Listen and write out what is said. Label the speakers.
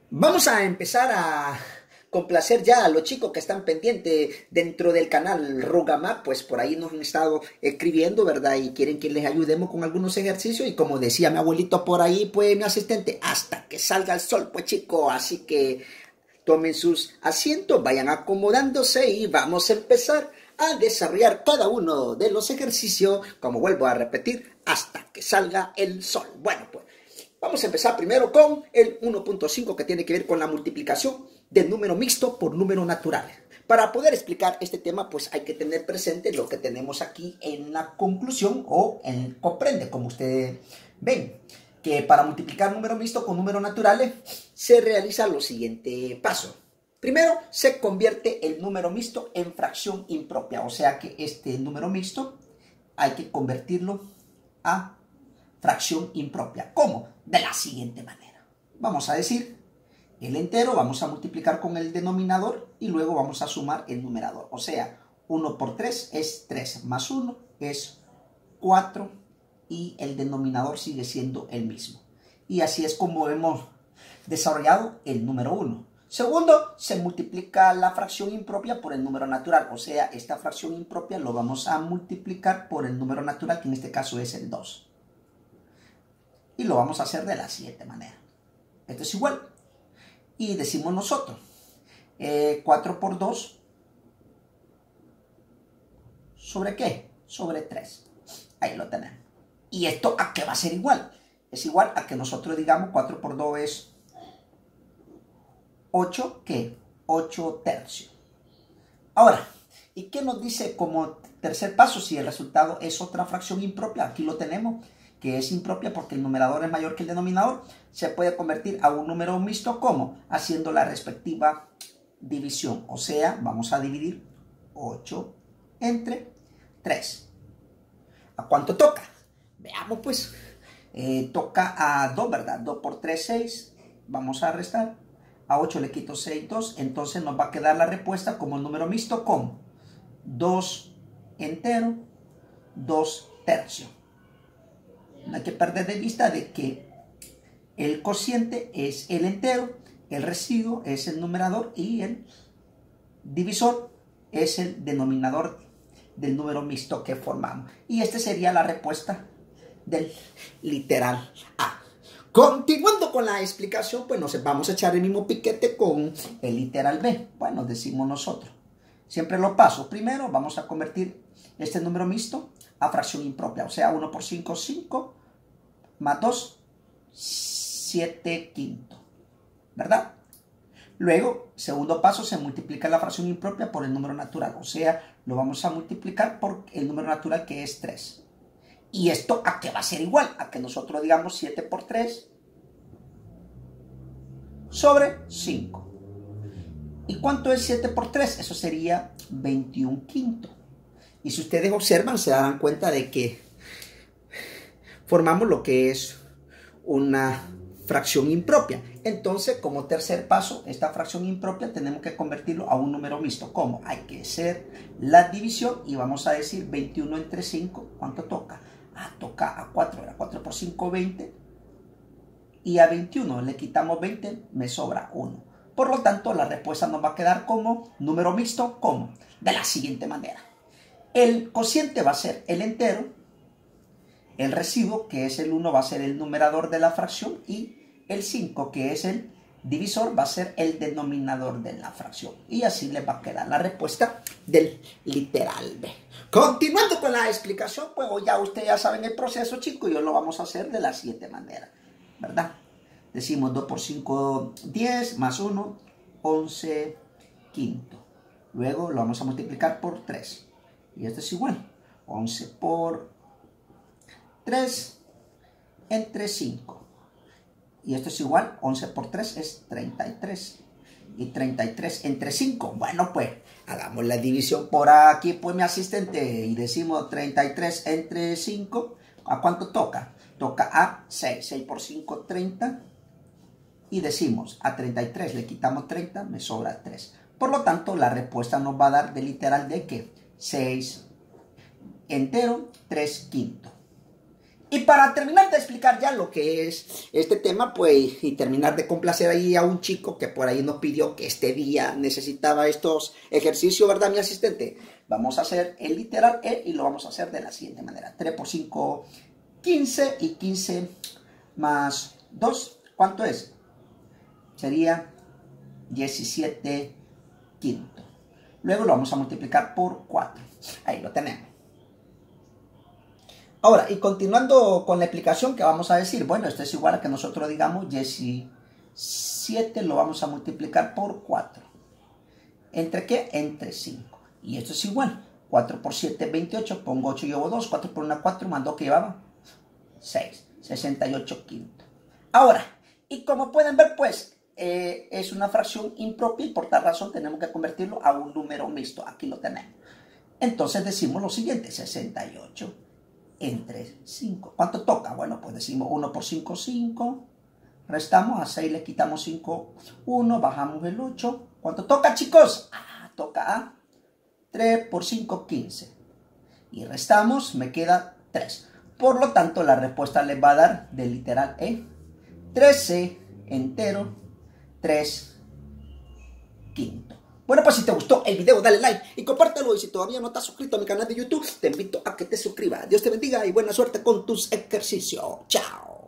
Speaker 1: Vamos a empezar a complacer ya a los chicos que están pendientes dentro del canal Rugamap, pues por ahí nos han estado escribiendo, ¿verdad? Y quieren que les ayudemos con algunos ejercicios y como decía mi abuelito por ahí, pues mi asistente, hasta que salga el sol, pues chicos, así que tomen sus asientos, vayan acomodándose y vamos a empezar a desarrollar cada uno de los ejercicios, como vuelvo a repetir, hasta que salga el sol. Bueno, pues vamos a empezar primero con el 1.5 que tiene que ver con la multiplicación del número mixto por número natural. Para poder explicar este tema, pues hay que tener presente lo que tenemos aquí en la conclusión o en el comprende, como ustedes ven, que para multiplicar número mixto con números naturales se realiza lo siguiente paso. Primero, se convierte el número mixto en fracción impropia, o sea que este número mixto hay que convertirlo a fracción impropia. ¿Cómo? De la siguiente manera. Vamos a decir el entero, vamos a multiplicar con el denominador y luego vamos a sumar el numerador. O sea, 1 por 3 es 3, más 1 es 4 y el denominador sigue siendo el mismo. Y así es como hemos desarrollado el número 1. Segundo, se multiplica la fracción impropia por el número natural. O sea, esta fracción impropia lo vamos a multiplicar por el número natural, que en este caso es el 2. Y lo vamos a hacer de la siguiente manera. Esto es igual. Y decimos nosotros, 4 por 2, ¿sobre qué? Sobre 3. Ahí lo tenemos. ¿Y esto a qué va a ser igual? Es igual a que nosotros digamos 4 por 2 es 8, ¿qué? 8 tercios. Ahora, ¿y qué nos dice como tercer paso si el resultado es otra fracción impropia? Aquí lo tenemos, que es impropia porque el numerador es mayor que el denominador. Se puede convertir a un número mixto, ¿cómo? Haciendo la respectiva división. O sea, vamos a dividir 8 entre 3. ¿A cuánto toca? Veamos pues. Toca a 2, ¿verdad? 2 por 3, 6. Vamos a restar. A 8 le quito 6, 2. Entonces nos va a quedar la respuesta como el número mixto con 2 entero, 2 tercios. No hay que perder de vista de que el cociente es el entero, el residuo es el numerador y el divisor es el denominador del número mixto que formamos. Y esta sería la respuesta del literal A. Continuando con la explicación, pues nos vamos a echar el mismo piquete con el literal B. Bueno, decimos nosotros. Siempre los pasos. Primero vamos a convertir este número mixto a fracción impropia. O sea, 1 por 5, 5, más 2, 7 quintos. ¿Verdad? Luego, segundo paso, se multiplica la fracción impropia por el número natural. O sea, lo vamos a multiplicar por el número natural que es 3. ¿Y esto a qué va a ser igual? A que nosotros digamos 7 por 3 sobre 5. ¿Y cuánto es 7 por 3? Eso sería 21 quintos. Y si ustedes observan, se darán cuenta de que formamos lo que es una fracción impropia. Entonces, como tercer paso, esta fracción impropia tenemos que convertirlo a un número mixto. ¿Cómo? Hay que hacer la división y vamos a decir 21 entre 5. ¿Cuánto toca? Toca a 4, era 4 por 5, 20. Y a 21 le quitamos 20, me sobra 1. Por lo tanto, la respuesta nos va a quedar como número mixto, como de la siguiente manera. El cociente va a ser el entero, el residuo, que es el 1, va a ser el numerador de la fracción y el 5, que es el divisor, va a ser el denominador de la fracción. Y así les va a quedar la respuesta del literal B. Continuando con la explicación, pues ya ustedes ya saben el proceso, chicos, y hoy lo vamos a hacer de la siguiente manera, ¿verdad? Decimos 2 por 5, 10, más 1, 11 quinto. Luego lo vamos a multiplicar por 3. Y esto es igual. 11 por 3 entre 5. Y esto es igual, 11 por 3 es 33. Y 33 entre 5. Bueno, pues hagamos la división por aquí, pues mi asistente. Y decimos 33 entre 5. ¿A cuánto toca? Toca a 6. 6 por 5, 30. Y decimos, a 33 le quitamos 30, me sobra 3. Por lo tanto, la respuesta nos va a dar de literal de que 6 entero, 3 quintos. Y para terminar de explicar ya lo que es este tema, pues, y terminar de complacer ahí a un chico que por ahí nos pidió que este día necesitaba estos ejercicios, ¿verdad, mi asistente? Vamos a hacer el literal E y lo vamos a hacer de la siguiente manera. 3 por 5, 15 y 15 más 2, ¿cuánto es? Sería 17 quinto. Luego lo vamos a multiplicar por 4. Ahí lo tenemos. Ahora, y continuando con la explicación que vamos a decir, bueno, esto es igual a que nosotros digamos 17 lo vamos a multiplicar por 4. ¿Entre qué? Entre 5. Y esto es igual. 4 por 7, 28. Pongo 8 y llevo 2. 4 por 1, 4. Más 2 que llevaba 6. 68 quinto. Ahora, y como pueden ver, pues, es una fracción impropia y por tal razón tenemos que convertirlo a un número mixto. Aquí lo tenemos. Entonces decimos lo siguiente, 68 entre 5. ¿Cuánto toca? Bueno, pues decimos 1 por 5, 5. Restamos, a 6 le quitamos 5, 1. Bajamos el 8. ¿Cuánto toca, chicos? Toca a 3 por 5, 15. Y restamos, me queda 3. Por lo tanto, la respuesta les va a dar del literal E 13 entero 3 quinto. Bueno, pues si te gustó el video, dale like y compártelo. Y si todavía no estás suscrito a mi canal de YouTube, te invito a que te suscribas. Dios te bendiga y buena suerte con tus ejercicios. Chao.